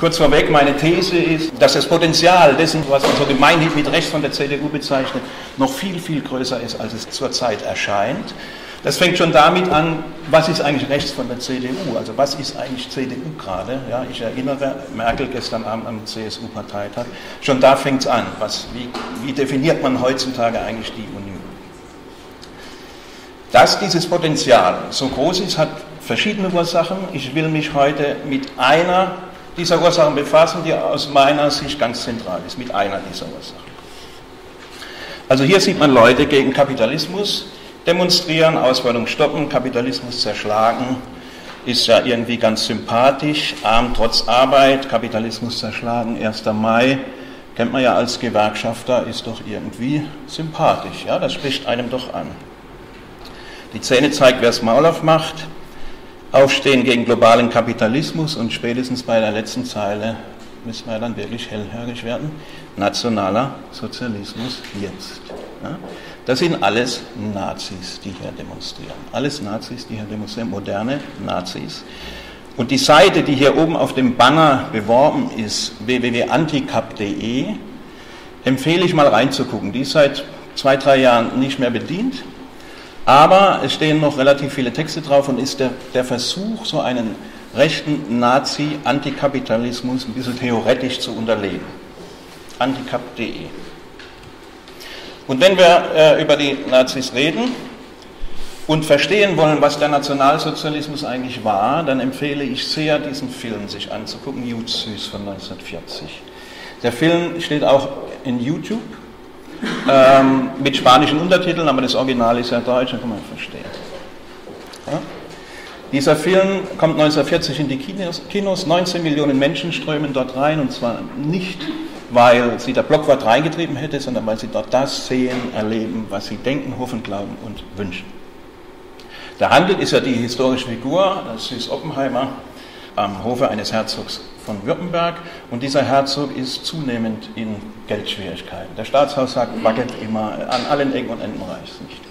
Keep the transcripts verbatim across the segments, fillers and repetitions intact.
Kurz vorweg, meine These ist, dass das Potenzial dessen, was man so gemeinhin mit rechts von der C D U bezeichnet, noch viel, viel größer ist, als es zurzeit erscheint. Das fängt schon damit an, was ist eigentlich rechts von der C D U? Also was ist eigentlich C D U gerade? Ja, ich erinnere Merkel gestern Abend am C S U-Parteitag. Schon da fängt es an. Was, wie, wie definiert man heutzutage eigentlich die Union? Dass dieses Potenzial so groß ist, hat verschiedene Ursachen. Ich will mich heute mit einer dieser Ursachen befassen, die aus meiner Sicht ganz zentral ist, mit einer dieser Ursachen. Also hier sieht man Leute gegen Kapitalismus demonstrieren, Ausbeutung stoppen, Kapitalismus zerschlagen, ist ja irgendwie ganz sympathisch, arm trotz Arbeit, Kapitalismus zerschlagen, erster Mai, kennt man ja als Gewerkschafter, ist doch irgendwie sympathisch, ja, das spricht einem doch an. Die Szene zeigt, wer das Maul aufmacht, Aufstehen gegen globalen Kapitalismus und spätestens bei der letzten Zeile müssen wir dann wirklich hellhörig werden, nationaler Sozialismus jetzt. Ja? Das sind alles Nazis, die hier demonstrieren. Alles Nazis, die hier demonstrieren, moderne Nazis. Und die Seite, die hier oben auf dem Banner beworben ist, w w w punkt anticap punkt de, empfehle ich mal reinzugucken. Die ist seit zwei, drei Jahren nicht mehr bedient. Aber es stehen noch relativ viele Texte drauf und ist der, der Versuch, so einen rechten Nazi-Antikapitalismus ein bisschen theoretisch zu unterlegen. anticap punkt de. Und wenn wir äh, über die Nazis reden und verstehen wollen, was der Nationalsozialismus eigentlich war, dann empfehle ich sehr, diesen Film sich anzugucken, Jud Süß von neunzehnhundertvierzig. Der Film steht auch in YouTube. Ähm, mit spanischen Untertiteln, aber das Original ist ja deutsch, dann kann man verstehen. Ja? Dieser Film kommt neunzehnhundertvierzig in die Kinos, Kinos, neunzehn Millionen Menschen strömen dort rein, und zwar nicht, weil sie der Blockwart reingetrieben hätte, sondern weil sie dort das sehen, erleben, was sie denken, hoffen, glauben und wünschen. Der Handel ist ja die historische Figur, das ist Oppenheimer, am Hofe eines Herzogs von Württemberg, und dieser Herzog ist zunehmend in Geldschwierigkeiten. Der Staatshaushalt wackelt immer, an allen Ecken und Enden reicht es nicht.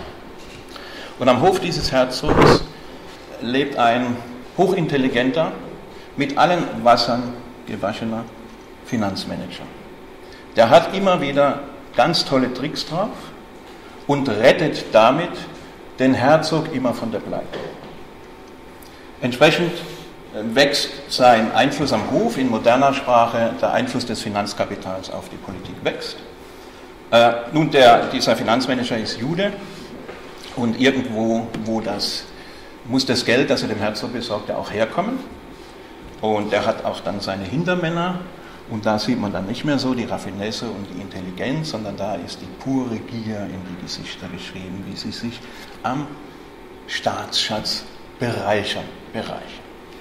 Und am Hof dieses Herzogs lebt ein hochintelligenter, mit allen Wassern gewaschener Finanzmanager. Der hat immer wieder ganz tolle Tricks drauf und rettet damit den Herzog immer von der Pleite. Entsprechend wächst sein Einfluss am Hof, in moderner Sprache der Einfluss des Finanzkapitals auf die Politik wächst. Äh, nun, der, dieser Finanzmanager ist Jude, und irgendwo wo das, muss das Geld, das er dem Herzog besorgt, ja auch herkommen. Und er hat auch dann seine Hintermänner, und da sieht man dann nicht mehr so die Raffinesse und die Intelligenz, sondern da ist die pure Gier in die Gesichter geschrieben, wie sie sich am Staatsschatz bereichern, bereichern.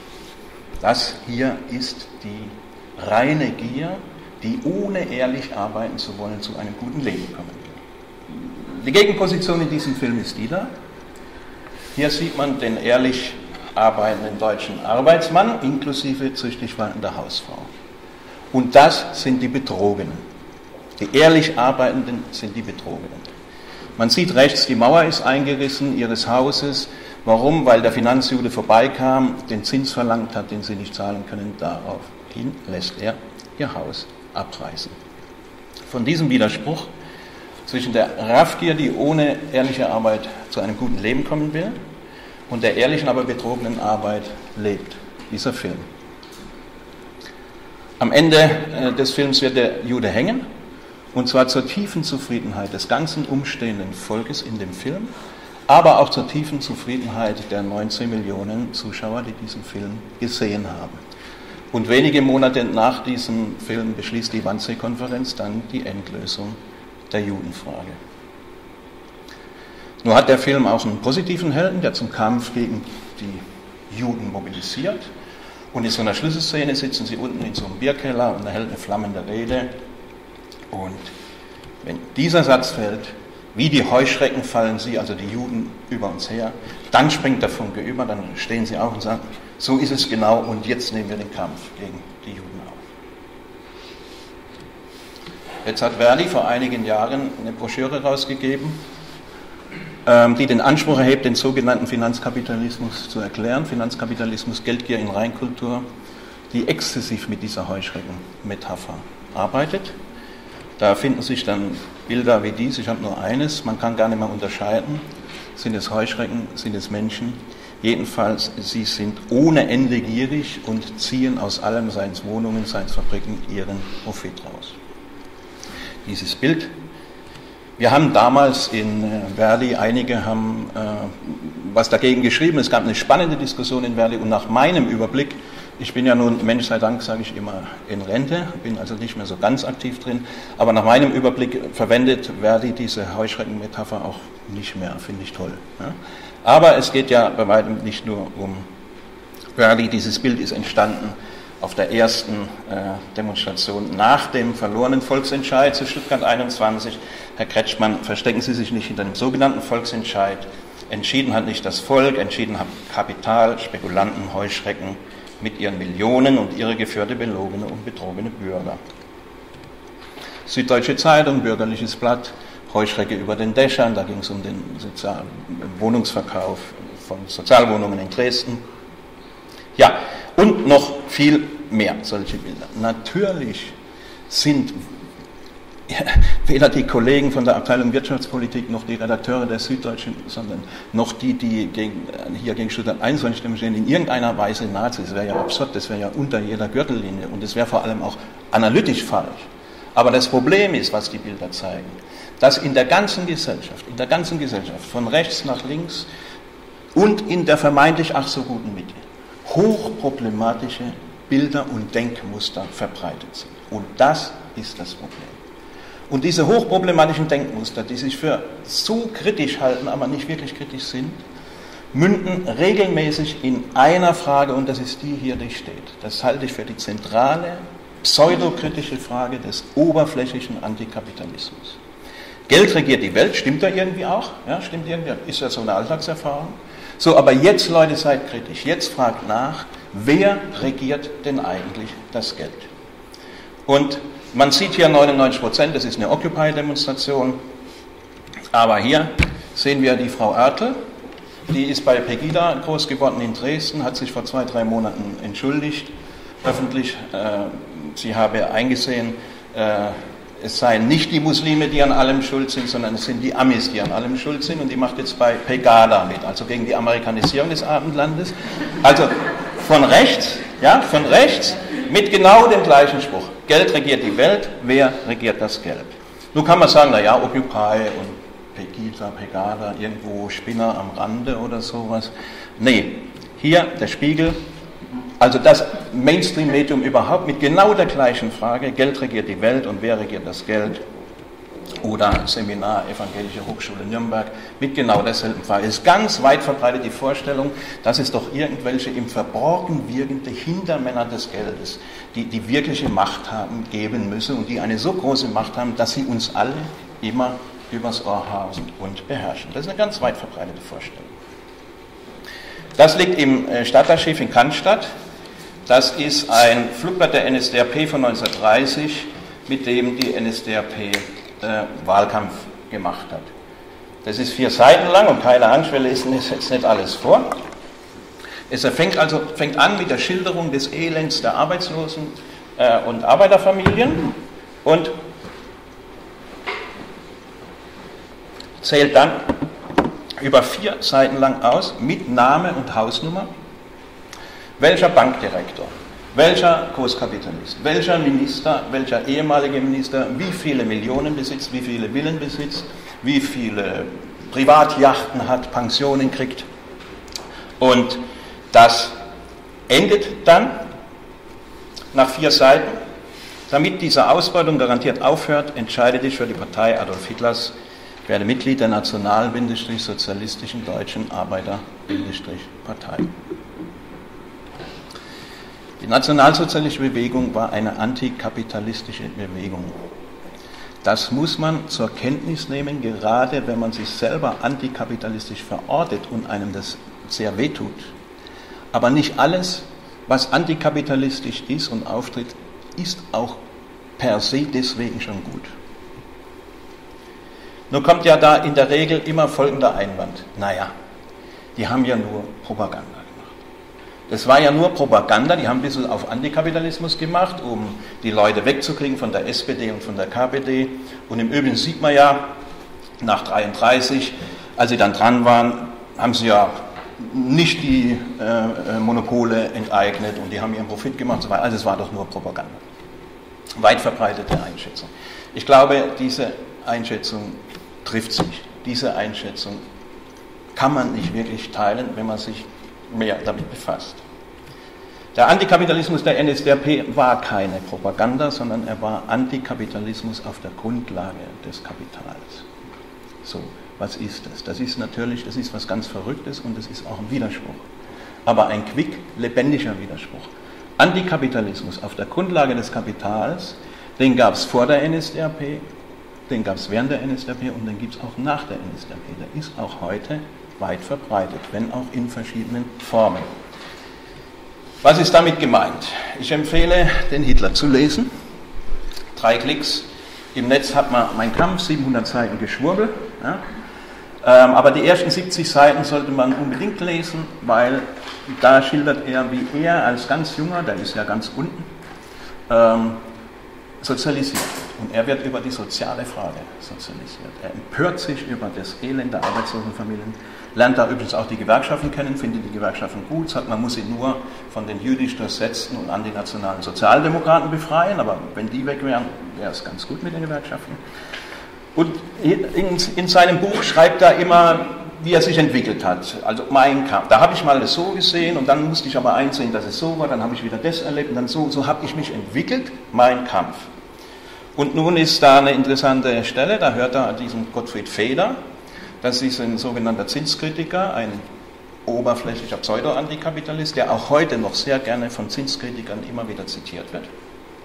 Das hier ist die reine Gier, die ohne ehrlich arbeiten zu wollen zu einem guten Leben kommen will. Die Gegenposition in diesem Film ist die da. Hier sieht man den ehrlich arbeitenden deutschen Arbeitsmann inklusive züchtig waltender Hausfrau. Und das sind die Betrogenen. Die ehrlich Arbeitenden sind die Betrogenen. Man sieht rechts, die Mauer ist eingerissen ihres Hauses. Warum? Weil der Finanzjude vorbeikam, den Zins verlangt hat, den sie nicht zahlen können. Daraufhin lässt er ihr Haus abreißen. Von diesem Widerspruch zwischen der Raffgier, die ohne ehrliche Arbeit zu einem guten Leben kommen will, und der ehrlichen, aber betrogenen Arbeit lebt dieser Film. Am Ende des Films wird der Jude hängen, und zwar zur tiefen Zufriedenheit des ganzen umstehenden Volkes in dem Film, aber auch zur tiefen Zufriedenheit der neunzehn Millionen Zuschauer, die diesen Film gesehen haben. Und wenige Monate nach diesem Film beschließt die Wannsee-Konferenz dann die Endlösung der Judenfrage. Nur hat der Film auch einen positiven Helden, der zum Kampf gegen die Juden mobilisiert. Und in so einer Schlüsselszene sitzen sie unten in so einem Bierkeller und er hält eine flammende Rede. Und wenn dieser Satz fällt, wie die Heuschrecken fallen sie, also die Juden, über uns her, dann springt der Funke über, dann stehen sie auf und sagen, so ist es genau, und jetzt nehmen wir den Kampf gegen die Juden auf. Jetzt hat Verdi vor einigen Jahren eine Broschüre rausgegeben, die den Anspruch erhebt, den sogenannten Finanzkapitalismus zu erklären. Finanzkapitalismus, Geldgier in Reinkultur. die exzessiv mit dieser Heuschrecken-Metapher arbeitet. Da finden sich dann Bilder wie dies, ich habe nur eines, man kann gar nicht mehr unterscheiden, sind es Heuschrecken, sind es Menschen. Jedenfalls, sie sind ohne Ende gierig und ziehen aus allem, seien es Wohnungen, seien es Fabriken, ihren Profit raus. Dieses Bild, wir haben damals in Verdi, einige haben äh, was dagegen geschrieben, es gab eine spannende Diskussion in Verdi und nach meinem Überblick, ich bin ja nun, Mensch sei Dank, sage ich immer, in Rente, bin also nicht mehr so ganz aktiv drin, aber nach meinem Überblick verwendet Verdi diese Heuschrecken-Metapher auch nicht mehr, finde ich toll. Ja? Aber es geht ja bei weitem nicht nur um Verdi, dieses Bild ist entstanden auf der ersten äh, Demonstration nach dem verlorenen Volksentscheid zu Stuttgart einundzwanzig. Herr Kretschmann, verstecken Sie sich nicht hinter dem sogenannten Volksentscheid. Entschieden hat nicht das Volk, entschieden hat Kapital, Spekulanten, Heuschrecken mit ihren Millionen und ihre geführte belogene und betrogene Bürger. Süddeutsche Zeitung, bürgerliches Blatt, Heuschrecke über den Dächern, da ging es um den Sozial- Wohnungsverkauf von Sozialwohnungen in Dresden. Ja, und noch viel mehr solche Bilder. Natürlich sind weder die Kollegen von der Abteilung Wirtschaftspolitik noch die Redakteure der Süddeutschen, sondern noch die, die gegen, hier gegen Stuttgart einundzwanzig stehen, in irgendeiner Weise Nazis. Das wäre ja absurd, das wäre ja unter jeder Gürtellinie und das wäre vor allem auch analytisch falsch. Aber das Problem ist, was die Bilder zeigen, dass in der ganzen Gesellschaft, in der ganzen Gesellschaft, von rechts nach links und in der vermeintlich ach so guten Mitte, hochproblematische Bilder und Denkmuster verbreitet sind. Und das ist das Problem. Und diese hochproblematischen Denkmuster, die sich für so kritisch halten, aber nicht wirklich kritisch sind, münden regelmäßig in einer Frage, und das ist die hier, die steht. Das halte ich für die zentrale, pseudokritische Frage des oberflächlichen Antikapitalismus. Geld regiert die Welt, stimmt da irgendwie auch? Ja, stimmt irgendwie, ist ja so eine Alltagserfahrung. So, aber jetzt, Leute, seid kritisch. Jetzt fragt nach, wer regiert denn eigentlich das Geld? Und man sieht hier neunundneunzig Prozent, das ist eine Occupy-Demonstration. Aber hier sehen wir die Frau Oertel, die ist bei Pegida groß geworden in Dresden, hat sich vor zwei, drei Monaten entschuldigt, öffentlich. Äh, sie habe eingesehen, äh, es seien nicht die Muslime, die an allem schuld sind, sondern es sind die Amis, die an allem schuld sind. Und die macht jetzt bei Pegada mit, also gegen die Amerikanisierung des Abendlandes. Also von rechts, ja, von rechts, mit genau dem gleichen Spruch. Geld regiert die Welt, wer regiert das Geld? Nun kann man sagen, naja, Occupy und Pegida, Pegada, irgendwo Spinner am Rande oder sowas. Nee, hier der Spiegel. Also das Mainstream-Medium überhaupt mit genau der gleichen Frage, Geld regiert die Welt und wer regiert das Geld? Oder Seminar Evangelische Hochschule Nürnberg mit genau derselben Frage. Es ist ganz weit verbreitet die Vorstellung, dass es doch irgendwelche im Verborgen wirkende Hintermänner des Geldes, die die wirkliche Macht haben, geben müsse und die eine so große Macht haben, dass sie uns alle immer übers Ohr hausen und beherrschen. Das ist eine ganz weit verbreitete Vorstellung. Das liegt im Stadtarchiv in Cannstatt. Das ist ein Flugblatt der N S D A P von neunzehnhundertdreißig, mit dem die N S D A P äh, Wahlkampf gemacht hat. Das ist vier Seiten lang und keine Angst, wir lesen jetzt nicht alles vor. Es fängt also fängt an mit der Schilderung des Elends der Arbeitslosen äh, und Arbeiterfamilien und zählt dann über vier Seiten lang aus, mit Name und Hausnummer, welcher Bankdirektor, welcher Großkapitalist, welcher Minister, welcher ehemalige Minister, wie viele Millionen besitzt, wie viele Villen besitzt, wie viele Privatjachten hat, Pensionen kriegt. Und das endet dann nach vier Seiten. Damit diese Ausbeutung garantiert aufhört, entscheide dich für die Partei Adolf Hitlers, werde Mitglied der national-sozialistischen Deutschen Arbeiter-Partei. Die nationalsozialistische Bewegung war eine antikapitalistische Bewegung. Das muss man zur Kenntnis nehmen, gerade wenn man sich selber antikapitalistisch verortet und einem das sehr wehtut. Aber nicht alles, was antikapitalistisch ist und auftritt, ist auch per se deswegen schon gut. Nur kommt ja da in der Regel immer folgender Einwand. Naja, die haben ja nur Propaganda gemacht. Das war ja nur Propaganda, die haben ein bisschen auf Antikapitalismus gemacht, um die Leute wegzukriegen von der S P D und von der K P D. Und im Übrigen sieht man ja, nach dreiunddreißig, als sie dann dran waren, haben sie ja nicht die äh, Monopole enteignet und die haben ihren Profit gemacht. Also es war doch nur Propaganda. Weit verbreitete Einschätzung. Ich glaube, diese Einschätzung trifft sich. Diese Einschätzung kann man nicht wirklich teilen, wenn man sich mehr damit befasst. Der Antikapitalismus der N S D A P war keine Propaganda, sondern er war Antikapitalismus auf der Grundlage des Kapitals. So, was ist das? Das ist natürlich, das ist was ganz Verrücktes und das ist auch ein Widerspruch. Aber ein quick, lebendiger Widerspruch. Antikapitalismus auf der Grundlage des Kapitals, den gab es vor der N S D A P, den gab es während der N S D A P und den gibt es auch nach der N S D A P. Der ist auch heute weit verbreitet, wenn auch in verschiedenen Formen. Was ist damit gemeint? Ich empfehle, den Hitler zu lesen. Drei Klicks. Im Netz hat man Mein Kampf, siebenhundert Seiten Geschwurbel. Ja. Ähm, aber die ersten siebzig Seiten sollte man unbedingt lesen, weil da schildert er, wie er als ganz Junger, der ist ja ganz unten, ähm, sozialisiert wird. Und er wird über die soziale Frage sozialisiert. Er empört sich über das Elend der arbeitslosen Familien, lernt da übrigens auch die Gewerkschaften kennen, findet die Gewerkschaften gut, sagt, man muss sie nur von den jüdisch durchsetzten und antinationalen Sozialdemokraten befreien, aber wenn die weg wären, wäre es ganz gut mit den Gewerkschaften. Und in, in seinem Buch schreibt er immer, wie er sich entwickelt hat. Also Mein Kampf. Da habe ich mal das so gesehen und dann musste ich aber einsehen, dass es so war, dann habe ich wieder das erlebt und dann so, so habe ich mich entwickelt, Mein Kampf. Und nun ist da eine interessante Stelle, da hört er diesen Gottfried Feder, das ist ein sogenannter Zinskritiker, ein oberflächlicher Pseudo-Antikapitalist, der auch heute noch sehr gerne von Zinskritikern immer wieder zitiert wird.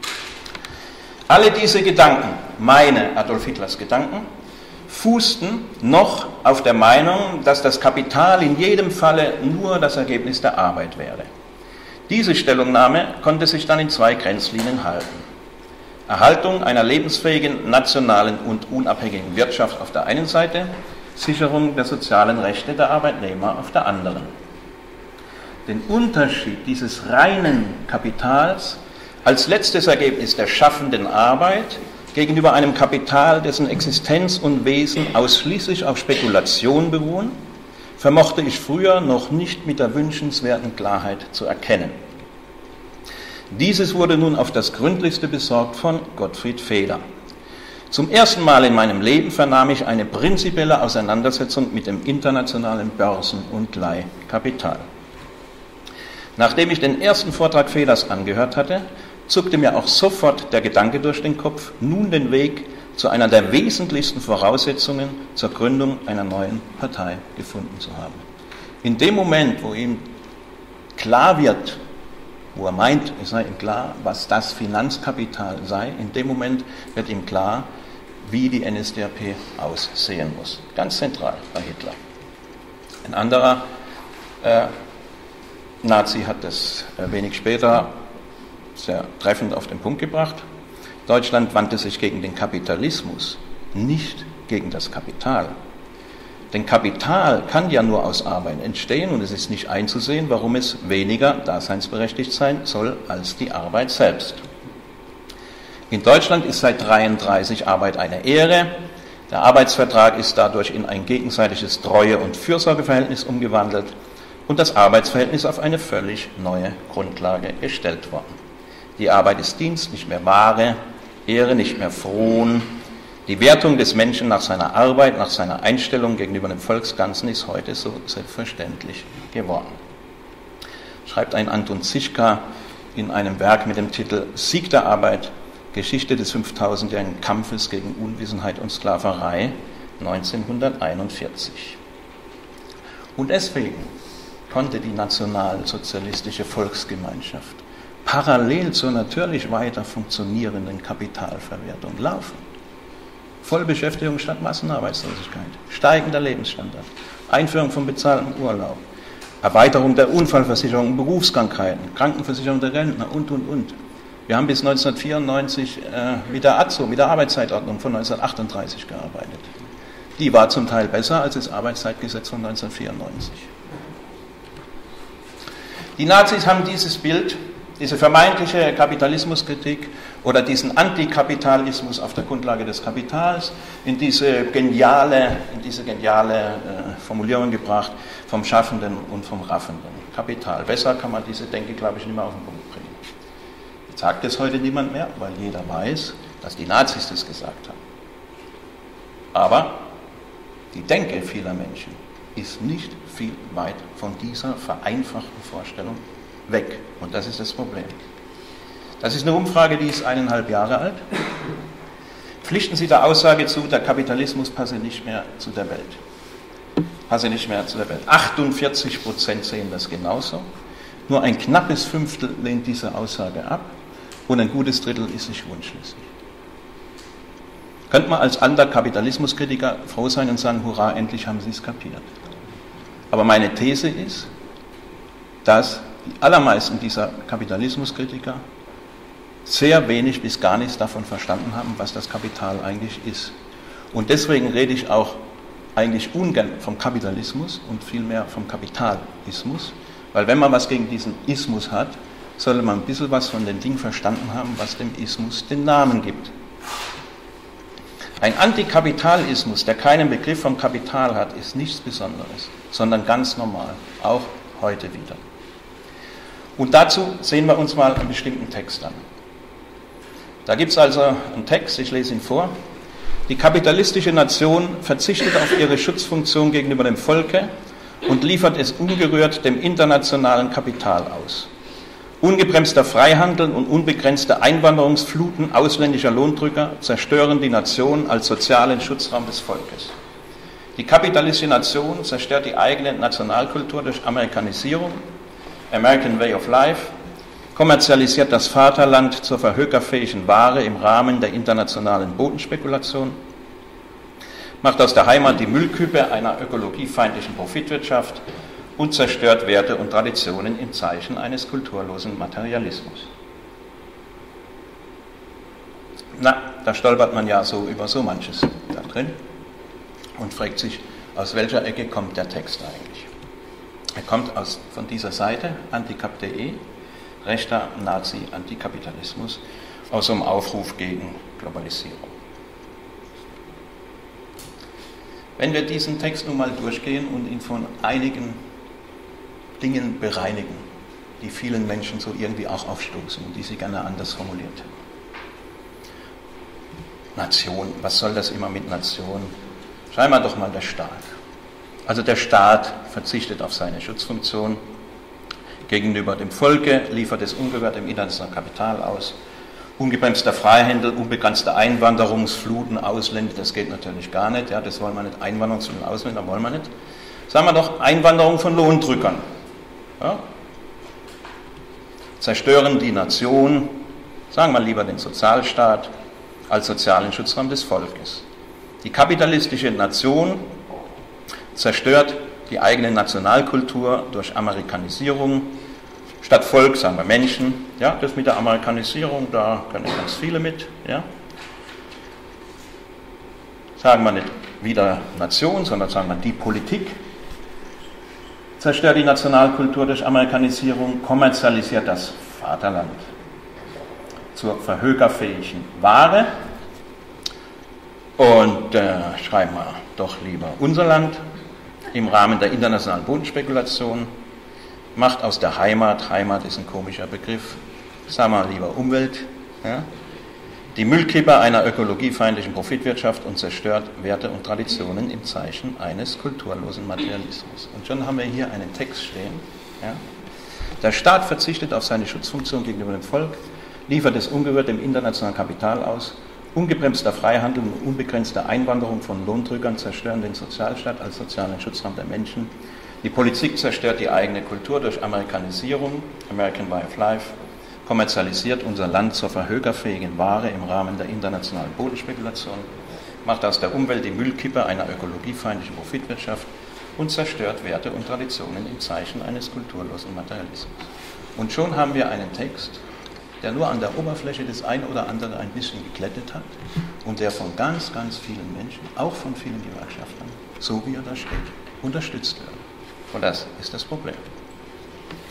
Alle diese Gedanken, meine Adolf Hitlers Gedanken, fußten noch auf der Meinung, dass das Kapital in jedem Falle nur das Ergebnis der Arbeit wäre. Diese Stellungnahme konnte sich dann in zwei Grenzlinien halten. Erhaltung einer lebensfähigen, nationalen und unabhängigen Wirtschaft auf der einen Seite, Sicherung der sozialen Rechte der Arbeitnehmer auf der anderen. Den Unterschied dieses reinen Kapitals als letztes Ergebnis der schaffenden Arbeit gegenüber einem Kapital, dessen Existenz und Wesen ausschließlich auf Spekulation beruhen, vermochte ich früher noch nicht mit der wünschenswerten Klarheit zu erkennen. Dieses wurde nun auf das Gründlichste besorgt von Gottfried Feder. Zum ersten Mal in meinem Leben vernahm ich eine prinzipielle Auseinandersetzung mit dem internationalen Börsen- und Leihkapital. Nachdem ich den ersten Vortrag Feders angehört hatte, zuckte mir auch sofort der Gedanke durch den Kopf, nun den Weg zu einer der wesentlichsten Voraussetzungen zur Gründung einer neuen Partei gefunden zu haben. In dem Moment, wo ihm klar wird, wo er meint, es sei ihm klar, was das Finanzkapital sei, in dem Moment wird ihm klar, wie die N S D A P aussehen muss. Ganz zentral bei Hitler. Ein anderer äh, Nazi hat das äh, wenig später sehr treffend auf den Punkt gebracht. Deutschland wandte sich gegen den Kapitalismus, nicht gegen das Kapital. Denn Kapital kann ja nur aus Arbeit entstehen und es ist nicht einzusehen, warum es weniger daseinsberechtigt sein soll als die Arbeit selbst. In Deutschland ist seit neunzehnhundertdreiunddreißig Arbeit eine Ehre. Der Arbeitsvertrag ist dadurch in ein gegenseitiges Treue- und Fürsorgeverhältnis umgewandelt und das Arbeitsverhältnis auf eine völlig neue Grundlage gestellt worden. Die Arbeit ist Dienst, nicht mehr Ware, Ehre, nicht mehr Frohn. Die Wertung des Menschen nach seiner Arbeit, nach seiner Einstellung gegenüber dem Volksganzen ist heute so selbstverständlich geworden. Schreibt ein Anton Zischka in einem Werk mit dem Titel Sieg der Arbeit, Geschichte des fünftausendjährigen Kampfes gegen Unwissenheit und Sklaverei neunzehnhunderteinundvierzig. Und deswegen konnte die nationalsozialistische Volksgemeinschaft parallel zur natürlich weiter funktionierenden Kapitalverwertung laufen. Vollbeschäftigung statt Massenarbeitslosigkeit, steigender Lebensstandard, Einführung von bezahltem Urlaub, Erweiterung der Unfallversicherung, Berufskrankheiten, Krankenversicherung der Rentner und, und, und. Wir haben bis neunzehnhundertvierundneunzig äh, mit der A Z O, mit der Arbeitszeitordnung von neunzehnhundertachtunddreißig gearbeitet. Die war zum Teil besser als das Arbeitszeitgesetz von neunzehnhundertvierundneunzig. Die Nazis haben dieses Bild, diese vermeintliche Kapitalismuskritik oder diesen Antikapitalismus auf der Grundlage des Kapitals in diese geniale, in diese geniale äh, Formulierung gebracht, vom Schaffenden und vom Raffenden. Kapital. Besser kann man diese Denke, glaube ich, nicht mehr auf den Punkt bringen. Jetzt sagt es heute niemand mehr, weil jeder weiß, dass die Nazis das gesagt haben. Aber die Denke vieler Menschen ist nicht viel weit von dieser vereinfachten Vorstellung weg. Und das ist das Problem. Das ist eine Umfrage, die ist eineinhalb Jahre alt. Pflichten Sie der Aussage zu, der Kapitalismus passe nicht mehr zu der Welt. Passe nicht mehr zu der Welt. achtundvierzig Prozent sehen das genauso. Nur ein knappes Fünftel lehnt diese Aussage ab und ein gutes Drittel ist sich unschlüssig. Könnte man als alter Kapitalismuskritiker froh sein und sagen, hurra, endlich haben Sie es kapiert. Aber meine These ist, dass die allermeisten dieser Kapitalismuskritiker sehr wenig bis gar nichts davon verstanden haben, was das Kapital eigentlich ist. Und deswegen rede ich auch eigentlich ungern vom Kapitalismus und vielmehr vom Kapitalismus, weil wenn man was gegen diesen Ismus hat, sollte man ein bisschen was von dem Ding verstanden haben, was dem Ismus den Namen gibt. Ein Antikapitalismus, der keinen Begriff vom Kapital hat, ist nichts Besonderes, sondern ganz normal, auch heute wieder. Und dazu sehen wir uns mal einen bestimmten Text an. Da gibt es also einen Text, ich lese ihn vor. Die kapitalistische Nation verzichtet auf ihre Schutzfunktion gegenüber dem Volke und liefert es ungerührt dem internationalen Kapital aus. Ungebremster Freihandel und unbegrenzte Einwanderungsfluten ausländischer Lohndrücker zerstören die Nation als sozialen Schutzraum des Volkes. Die kapitalistische Nation zerstört die eigene Nationalkultur durch Amerikanisierung, American Way of Life, kommerzialisiert das Vaterland zur verhökerfähigen Ware im Rahmen der internationalen Bodenspekulation, macht aus der Heimat die Müllküppe einer ökologiefeindlichen Profitwirtschaft und zerstört Werte und Traditionen im Zeichen eines kulturlosen Materialismus. Na, da stolpert man ja so über so manches da drin und fragt sich, aus welcher Ecke kommt der Text eigentlich? Er kommt aus, von dieser Seite, antikap punkt de, rechter Nazi-Antikapitalismus, aus so einem Aufruf gegen Globalisierung. Wenn wir diesen Text nun mal durchgehen und ihn von einigen Dingen bereinigen, die vielen Menschen so irgendwie auch aufstoßen und die sie gerne anders formuliert hätten. Nation, was soll das immer mit Nation? Schreiben wir doch mal der Staat. Also der Staat verzichtet auf seine Schutzfunktion gegenüber dem Volke, liefert es ungehört im internationalen Kapital aus. Ungebremster Freihandel, unbegrenzte Einwanderungsfluten, Ausländer, das geht natürlich gar nicht. Ja, das wollen wir nicht. Einwanderungsfluten, Ausländer wollen wir nicht. Sagen wir doch Einwanderung von Lohndrückern. Ja? Zerstören die Nation, sagen wir lieber den Sozialstaat, als sozialen Schutzraum des Volkes. Die kapitalistische Nation zerstört die eigene Nationalkultur durch Amerikanisierung. Statt Volk sagen wir Menschen. Ja, das mit der Amerikanisierung, da können ganz viele mit. Ja. Sagen wir nicht wieder Nation, sondern sagen wir die Politik. Zerstört die Nationalkultur durch Amerikanisierung, kommerzialisiert das Vaterland zur verhökerfähigen Ware. Und äh, schreiben wir doch lieber unser Land im Rahmen der internationalen Bodenspekulation, macht aus der Heimat, Heimat ist ein komischer Begriff, sagen wir lieber Umwelt, ja, die Müllkippe einer ökologiefeindlichen Profitwirtschaft und zerstört Werte und Traditionen im Zeichen eines kulturlosen Materialismus. Und schon haben wir hier einen Text stehen. Ja. Der Staat verzichtet auf seine Schutzfunktion gegenüber dem Volk, liefert es ungehört dem internationalen Kapital aus. Ungebremster Freihandel und unbegrenzte Einwanderung von Lohndrückern zerstören den Sozialstaat als sozialen Schutzraum der Menschen. Die Politik zerstört die eigene Kultur durch Amerikanisierung, American Way of Life, kommerzialisiert unser Land zur verhökerfähigen Ware im Rahmen der internationalen Bodenspekulation, macht aus der Umwelt die Müllkippe einer ökologiefeindlichen Profitwirtschaft und zerstört Werte und Traditionen im Zeichen eines kulturlosen Materialismus. Und schon haben wir einen Text, der nur an der Oberfläche das eine oder andere ein bisschen geglättet hat und der von ganz, ganz vielen Menschen, auch von vielen Gewerkschaftern, so wie er da steht, unterstützt wird. Und das ist das Problem.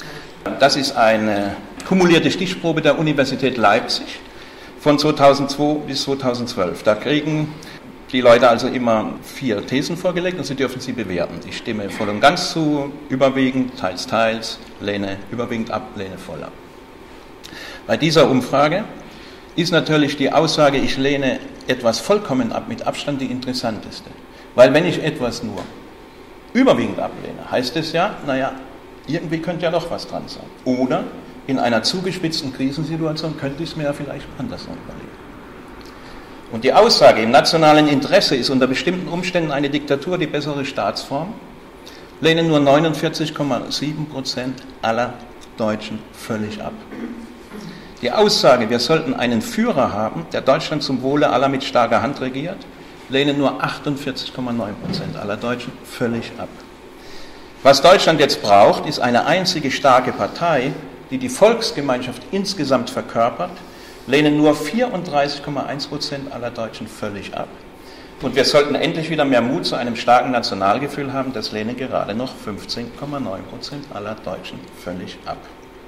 Das ist eine kumulierte Stichprobe der Universität Leipzig von zweitausendzwei bis zweitausendzwölf. Da kriegen die Leute also immer vier Thesen vorgelegt und sie dürfen sie bewerten. Ich stimme voll und ganz zu, überwiegend, teils, teils, lehne überwiegend ab, lehne voll ab. Bei dieser Umfrage ist natürlich die Aussage, ich lehne etwas vollkommen ab, mit Abstand die interessanteste. Weil wenn ich etwas nur überwiegend ablehne, heißt es ja, naja, irgendwie könnte ja doch was dran sein. Oder in einer zugespitzten Krisensituation könnte ich es mir ja vielleicht anders noch überlegen. Und die Aussage, im nationalen Interesse ist unter bestimmten Umständen eine Diktatur die bessere Staatsform, lehnen nur neunundvierzig Komma sieben Prozent aller Deutschen völlig ab. Die Aussage, wir sollten einen Führer haben, der Deutschland zum Wohle aller mit starker Hand regiert, lehnen nur achtundvierzig Komma neun Prozent aller Deutschen völlig ab. Was Deutschland jetzt braucht, ist eine einzige starke Partei, die die Volksgemeinschaft insgesamt verkörpert, lehnen nur vierunddreißig Komma eins Prozent aller Deutschen völlig ab. Und wir sollten endlich wieder mehr Mut zu einem starken Nationalgefühl haben, das lehnen gerade noch fünfzehn Komma neun Prozent aller Deutschen völlig ab.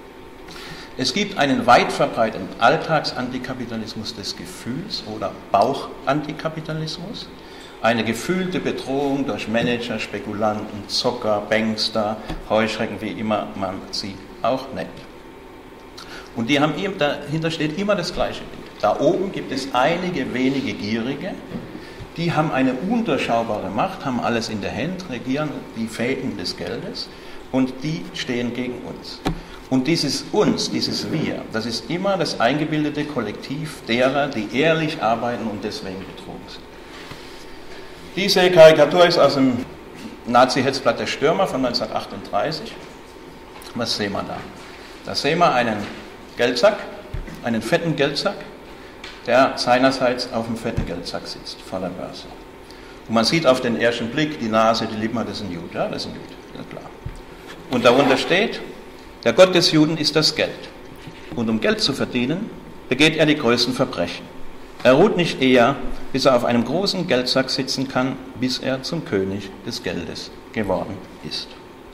Es gibt einen weit verbreiteten Alltagsantikapitalismus des Gefühls oder Bauchantikapitalismus, eine gefühlte Bedrohung durch Manager, Spekulanten, Zocker, Bankster, Heuschrecken, wie immer man sie auch nennt. Und die haben, dahinter steht immer das gleiche Ding. Da oben gibt es einige wenige Gierige, die haben eine undurchschaubare Macht, haben alles in der Hand, regieren die Fäden des Geldes und die stehen gegen uns. Und dieses Uns, dieses Wir, das ist immer das eingebildete Kollektiv derer, die ehrlich arbeiten und deswegen betrogen sind. Diese Karikatur ist aus dem Nazi-Hetzblatt Der Stürmer von neunzehnhundertachtunddreißig. Was sehen wir da? Da sehen wir einen Geldsack, einen fetten Geldsack, der seinerseits auf dem fetten Geldsack sitzt, vor der Börse. Und man sieht auf den ersten Blick, die Nase, die Lippen, das ist ein Jude, ja, das ist ein Jude, das ist klar. Und darunter steht, der Gott des Juden ist das Geld. Und um Geld zu verdienen, begeht er die größten Verbrechen. Er ruht nicht eher, bis er auf einem großen Geldsack sitzen kann, bis er zum König des Geldes geworden ist.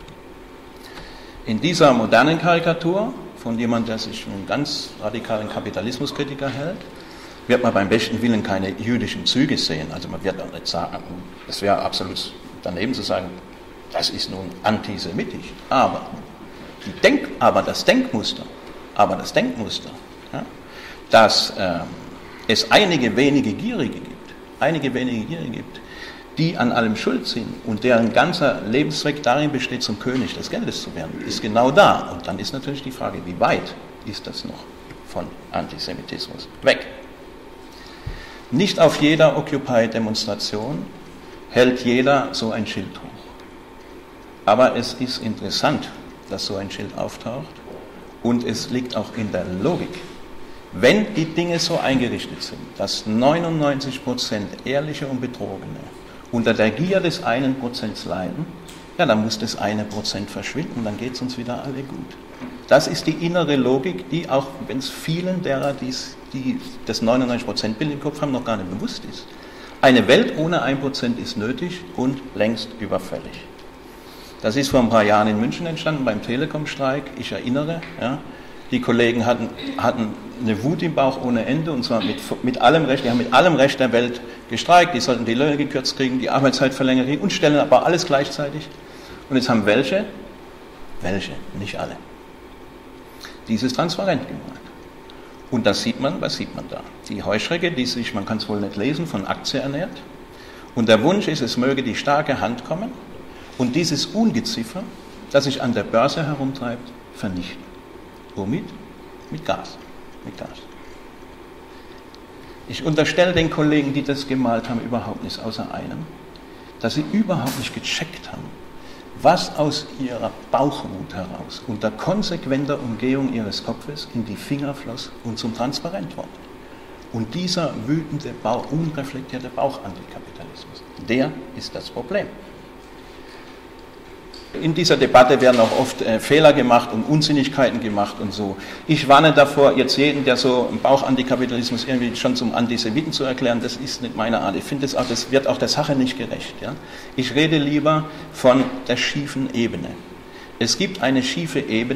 In dieser modernen Karikatur von jemandem, der sich einen ganz radikalen Kapitalismuskritiker hält, wird man beim besten Willen keine jüdischen Züge sehen. Also man wird auch nicht sagen, es wäre absolut daneben zu sagen, das ist nun antisemitisch. Aber, die Denk, aber das Denkmuster, aber das Denkmuster, ja, dass äh, es einige wenige Gierige gibt, einige wenige Gierige gibt, die an allem schuld sind und deren ganzer Lebenszweck darin besteht, zum König des Geldes zu werden, ist genau da. Und dann ist natürlich die Frage, wie weit ist das noch von Antisemitismus weg? Nicht auf jeder Occupy-Demonstration hält jeder so ein Schild hoch. Aber es ist interessant, dass so ein Schild auftaucht und es liegt auch in der Logik. Wenn die Dinge so eingerichtet sind, dass neunundneunzig Prozent ehrliche und Betrogene unter der Gier des einen Prozents leiden, ja, dann muss das eine Prozent verschwinden, dann geht es uns wieder alle gut. Das ist die innere Logik, die auch, wenn es vielen derer, die's, die das neunundneunzig Prozent Bild im Kopf haben, noch gar nicht bewusst ist. Eine Welt ohne ein Prozent ist nötig und längst überfällig. Das ist vor ein paar Jahren in München entstanden, beim Telekom-Streik. Ich erinnere, ja, die Kollegen hatten, hatten eine Wut im Bauch ohne Ende, und zwar mit, mit allem Recht, die haben mit allem Recht der Welt gestreikt, die sollten die Löhne gekürzt kriegen, die Arbeitszeit verlängert kriegen und stellen aber alles gleichzeitig. Und jetzt haben welche, welche, nicht alle, dieses transparent gemacht. Und das sieht man, was sieht man da? Die Heuschrecke, die sich, man kann es wohl nicht lesen, von Aktie ernährt. Und der Wunsch ist, es möge die starke Hand kommen und dieses Ungeziefer, das sich an der Börse herumtreibt, vernichten. Womit? Mit Gas. Mit Gas. Ich unterstelle den Kollegen, die das gemalt haben, überhaupt nichts, außer einem, dass sie überhaupt nicht gecheckt haben, was aus ihrer Bauchwut heraus unter konsequenter Umgehung ihres Kopfes in die Finger floss und zum Transparent wurde. Und dieser wütende, Bauch, unreflektierte Bauchantikapitalismus, der ist das Problem. In dieser Debatte werden auch oft äh, Fehler gemacht und Unsinnigkeiten gemacht und so. Ich warne davor, jetzt jeden, der so einen Bauchantikapitalismus irgendwie schon zum Antisemiten zu erklären, das ist nicht meine Art. Ich finde, das, das wird auch der Sache nicht gerecht. Ja? Ich rede lieber von der schiefen Ebene. Es gibt eine schiefe Ebene,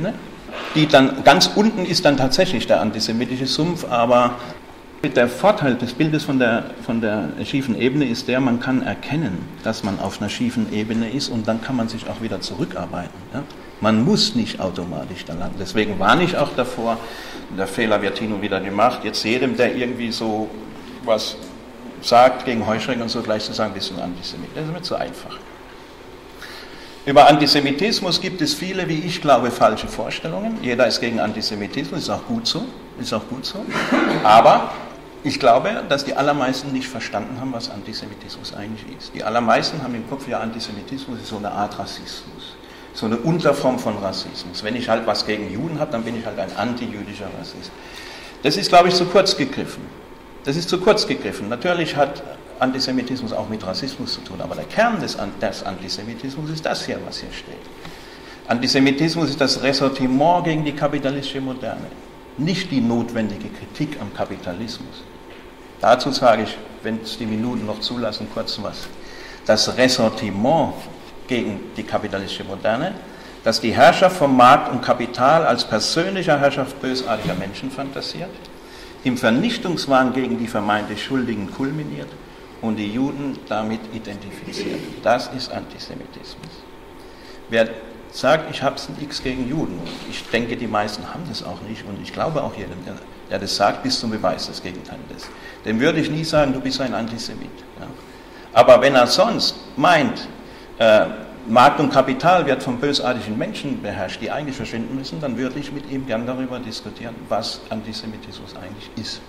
die dann ganz unten ist dann tatsächlich der antisemitische Sumpf, aber der Vorteil des Bildes von der, von der schiefen Ebene ist der, man kann erkennen, dass man auf einer schiefen Ebene ist und dann kann man sich auch wieder zurückarbeiten. Ja? Man muss nicht automatisch da lang. Deswegen warne ich auch davor, der Fehler wird hin und wieder gemacht, jetzt jedem, der irgendwie so was sagt gegen Heuschrecken und so, gleich zu sagen, bist du ein Antisemit. Das ist mir zu einfach. Über Antisemitismus gibt es viele, wie ich glaube, falsche Vorstellungen. Jeder ist gegen Antisemitismus, ist auch gut so, ist auch gut so. Aber ich glaube, dass die allermeisten nicht verstanden haben, was Antisemitismus eigentlich ist. Die allermeisten haben im Kopf, ja, Antisemitismus ist so eine Art Rassismus, so eine Unterform von Rassismus. Wenn ich halt was gegen Juden habe, dann bin ich halt ein antijüdischer Rassist. Das ist, glaube ich, zu kurz gegriffen. Das ist zu kurz gegriffen. Natürlich hat Antisemitismus auch mit Rassismus zu tun, aber der Kern des, des Antisemitismus ist das hier, was hier steht. Antisemitismus ist das Ressentiment gegen die kapitalistische Moderne, nicht die notwendige Kritik am Kapitalismus. Dazu sage ich, wenn es die Minuten noch zulassen, kurz was. Das Ressentiment gegen die kapitalistische Moderne, das die Herrschaft von Markt und Kapital als persönlicher Herrschaft bösartiger Menschen fantasiert, im Vernichtungswahn gegen die vermeintlich Schuldigen kulminiert und die Juden damit identifiziert. Das ist Antisemitismus. Wer sagt, ich habe es ein X gegen Juden, ich denke, die meisten haben das auch nicht und ich glaube auch jedem, der, der das sagt, bis zum Beweis das Gegenteil ist. Dem würde ich nie sagen, du bist ein Antisemit. Ja. Aber wenn er sonst meint, äh, Markt und Kapital wird von bösartigen Menschen beherrscht, die eigentlich verschwinden müssen, dann würde ich mit ihm gern darüber diskutieren, was Antisemitismus eigentlich ist.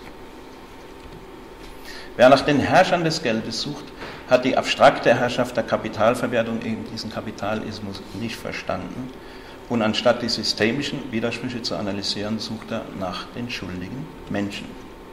Wer nach den Herrschern des Geldes sucht, hat die abstrakte Herrschaft der Kapitalverwertung, eben diesen Kapitalismus, nicht verstanden. Und anstatt die systemischen Widersprüche zu analysieren, sucht er nach den schuldigen Menschen.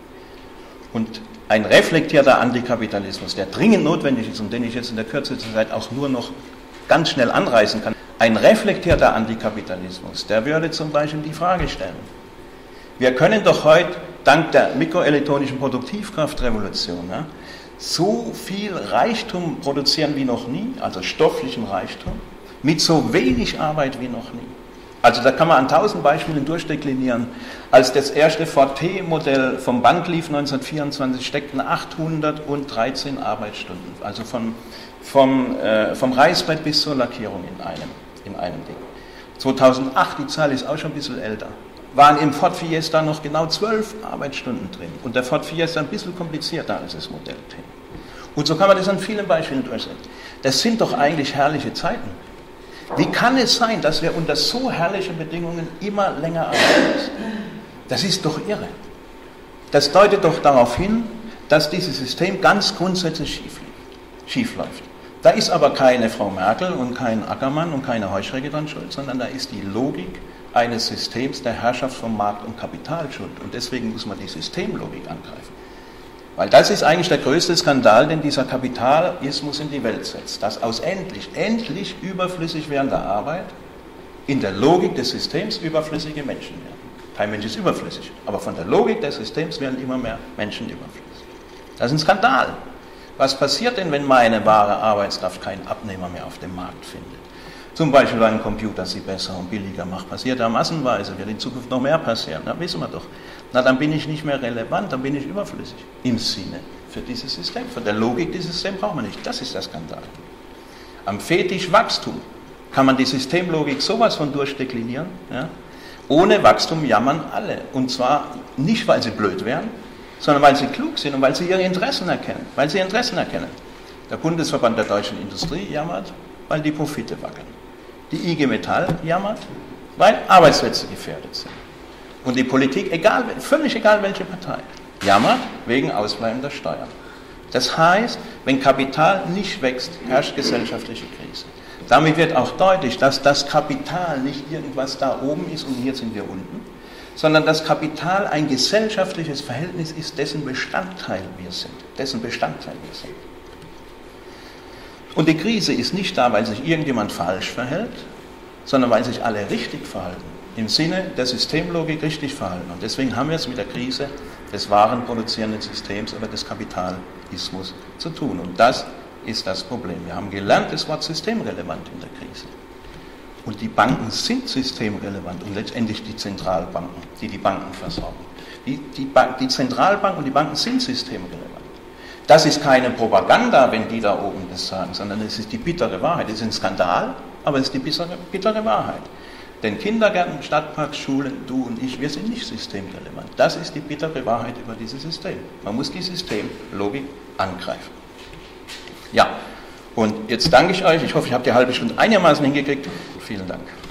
Und ein reflektierter Antikapitalismus, der dringend notwendig ist und den ich jetzt in der Kürze der Zeit auch nur noch ganz schnell anreißen kann, ein reflektierter Antikapitalismus, der würde zum Beispiel die Frage stellen, wir können doch heute dank der mikroelektronischen Produktivkraftrevolution ja, so viel Reichtum produzieren wie noch nie, also stofflichen Reichtum, mit so wenig Arbeit wie noch nie. Also da kann man an tausend Beispielen durchdeklinieren. Als das erste Ford T-Modell vom Band lief neunzehnhundertvierundzwanzig, steckten achthundertdreizehn Arbeitsstunden, also von, vom, äh, vom Reißbrett bis zur Lackierung in einem, in einem Ding. zweitausendacht, die Zahl ist auch schon ein bisschen älter, waren im Ford Fiesta noch genau zwölf Arbeitsstunden drin. Und der Ford Fiesta ein bisschen komplizierter als das Modell T. Und so kann man das an vielen Beispielen durchsetzen. Das sind doch eigentlich herrliche Zeiten. Wie kann es sein, dass wir unter so herrlichen Bedingungen immer länger arbeiten müssen? Das ist doch irre. Das deutet doch darauf hin, dass dieses System ganz grundsätzlich schief, schief läuft. Da ist aber keine Frau Merkel und kein Ackermann und keine Heuschrecke dran schuld, sondern da ist die Logik eines Systems der Herrschaft von Markt und Kapital schuld. Und deswegen muss man die Systemlogik angreifen. Weil das ist eigentlich der größte Skandal, den dieser Kapitalismus in die Welt setzt. Dass aus endlich, endlich überflüssig währender Arbeit in der Logik des Systems überflüssige Menschen werden. Kein Mensch ist überflüssig, aber von der Logik des Systems werden immer mehr Menschen überflüssig. Das ist ein Skandal. Was passiert denn, wenn meine wahre Arbeitskraft keinen Abnehmer mehr auf dem Markt findet? Zum Beispiel, weil ein Computer sie besser und billiger macht. Passiert ja massenweise, wird in Zukunft noch mehr passieren. Na, wissen wir doch. Na, dann bin ich nicht mehr relevant, dann bin ich überflüssig. Im Sinne für dieses System. Von der Logik dieses Systems braucht man nicht. Das ist der Skandal. Am Fetisch Wachstum kann man die Systemlogik sowas von durchdeklinieren. Ja? Ohne Wachstum jammern alle. Und zwar nicht, weil sie blöd wären, sondern weil sie klug sind und weil sie ihre Interessen erkennen. Weil sie Interessen erkennen. Der Bundesverband der deutschen Industrie jammert, weil die Profite wackeln. Die I G Metall jammert, weil Arbeitsplätze gefährdet sind. Und die Politik, egal, völlig egal welche Partei, jammert wegen ausbleibender Steuern. Das heißt, wenn Kapital nicht wächst, herrscht gesellschaftliche Krise. Damit wird auch deutlich, dass das Kapital nicht irgendwas da oben ist und hier sind wir unten, sondern das Kapital ein gesellschaftliches Verhältnis ist, dessen Bestandteil wir sind. Dessen Bestandteil wir sind. Und die Krise ist nicht da, weil sich irgendjemand falsch verhält, sondern weil sich alle richtig verhalten. Im Sinne der Systemlogik richtig verhalten. Und deswegen haben wir es mit der Krise des wahren produzierenden Systems oder des Kapitalismus zu tun. Und das ist das Problem. Wir haben gelernt, das Wort systemrelevant in der Krise. Und die Banken sind systemrelevant und letztendlich die Zentralbanken, die die Banken versorgen. Die, die, Bank, die Zentralbanken und die Banken sind systemrelevant. Das ist keine Propaganda, wenn die da oben das sagen, sondern es ist die bittere Wahrheit. Es ist ein Skandal, aber es ist die bittere, bittere Wahrheit. Denn Kindergärten, Stadtparks, Schulen, du und ich, wir sind nicht systemrelevant. Das ist die bittere Wahrheit über dieses System. Man muss die Systemlogik angreifen. Ja, und jetzt danke ich euch. Ich hoffe, ich habe die halbe Stunde einigermaßen hingekriegt. Vielen Dank.